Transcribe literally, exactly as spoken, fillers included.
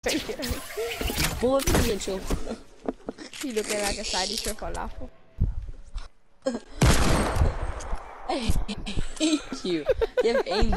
Both of you choke. You looking like a side dish for falafel. I hate you. You have aim.